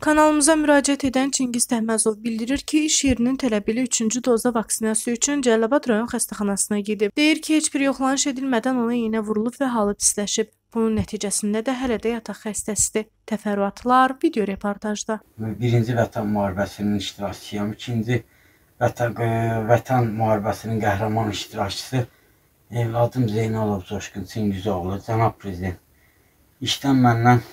Kanalımıza müraciət edən Çingiz Təhməzov bildirir ki, iş yerinin tələbi ilə 3-cü doza vaksinasiya üçün Cəlilabad rayon xəstəxanasına gedib. Deyir ki, heç bir yoxlanış edilmədən ona iynə vurulub və halı pisləşib. Bunun nəticəsində də hələ də yataq xəstəsidir. Təfərrüatlar video reportajda. Birinci Vətən müharibəsinin iştirakçısıyam. İkinci Vətən müharibəsinin qəhrəman iştirakçısı evladım Zeynalov Coşqun Çingizoğlu, cənab prezident. İşdən məndən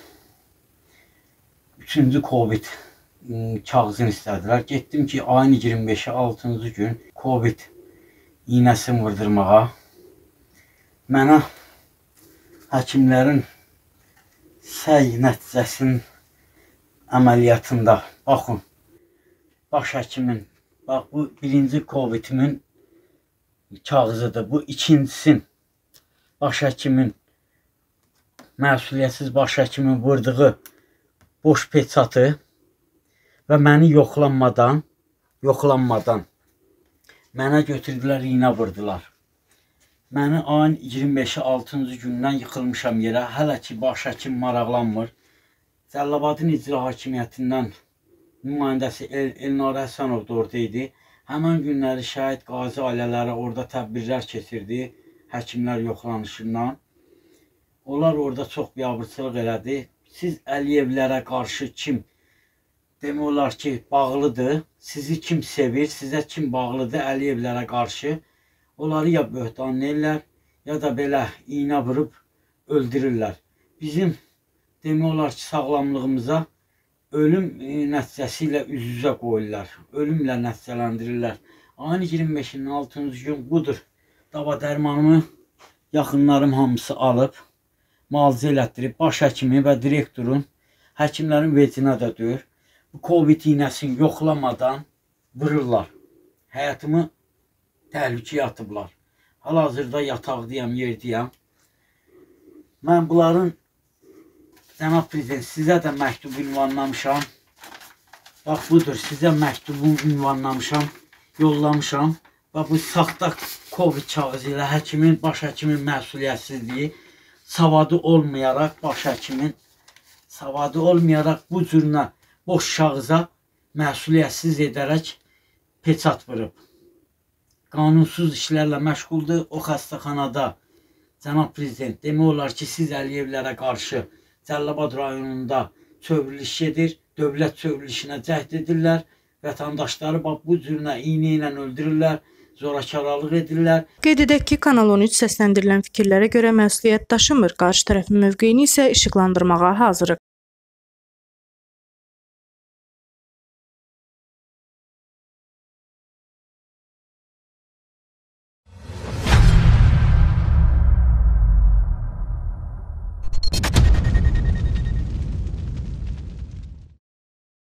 3-cü Covid kağızını istədilər. Getdim ki, ayın 25-i 6-cı gün Covid iynəsini vurdurmağa. Mənə həkimlərin səy nəticəsinin əməliyyatında, baxın, baş həkimin, bax bu birinci Covidimin kağızıdır. Bu ikincisin baş həkimin, məsuliyyətsiz baş həkimin vurduğu boş peçatı və məni yoxlanmadan mənə götürdülər, iynə vurdular. Məni ayın 25-i 6-cı gündən yıxılmışam yerə. Hələ ki, baş həkim maraqlanmır. Cəlilabadın icra hakimiyyətindən nümayəndəsi Elnarə Həsənov da orada idi. Həmən günləri şəhid qazi ailələri orada tədbirlər keçirdi, həkimlər yoxlanışından. Onlar orada çox biabırçılıq elədi. Siz Əliyevlərə qarşı kim demək olar ki, bağlıdır, sizi kim sevir, sizə kim bağlıdır Əliyevlərə qarşı, onları ya böhtanlayırlar, ya da belə iynə vurub öldürürlər. Bizim demək olar ki, sağlamlığımıza ölüm nəticəsi ilə üz-üzə qoyurlar, ölümlə nəticələndirirlər. Ayın 25-nin 6-cı gün budur. Dava dərmanımı yaxınlarım hamısı alıb, müalicə elətdirib, baş həkimi və direktorun, həkimlərin vecinə də döyür. Bu Covid iynəsini yoxlamadan vururlar. Həyatımı təhlükəyə atıblar. Hal-hazırda yataqdayam, yerdəyəm. Mən bunların, cənab prezident, sizə də məktub ünvanlamışam. Bax budur, sizə məktubumu ünvanlamışam, yollamışam. Və bu saxta Covid kağızı ilə həkimin, baş həkimin məsuliyyətsizliyi, savadı olmayaraq, baş həkimin savadı olmayaraq bu cürünə boş kağıza məsuliyyətsiz edərək peçat vurub. Qanunsuz işlərlə məşğuldur. O xəstəxanada, cənab prezident, demək olar ki, siz Əliyevlərə qarşı Cəlilabad rayonunda çövrilиш edir, dövlət çövrilişinə cəhd edirlər, vətəndaşları bu cürünə iynə ilə öldürürlər, zorakılıq edirlər. Qeyd edək ki, Kanal 13 səsləndirilən fikirlərə görə məsuliyyət daşımır, qarşı tərəfin mövqeyini isə işıqlandırmağa hazırıq.